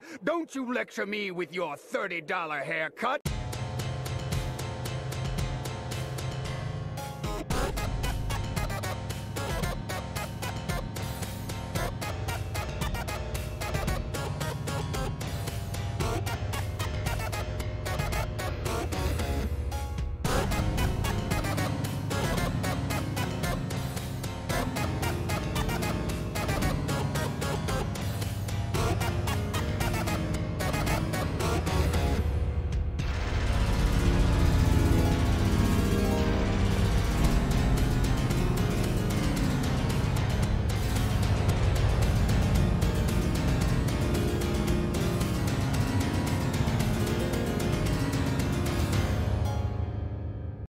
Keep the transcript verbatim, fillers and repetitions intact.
Don't you lecture me with your thirty dollar haircut.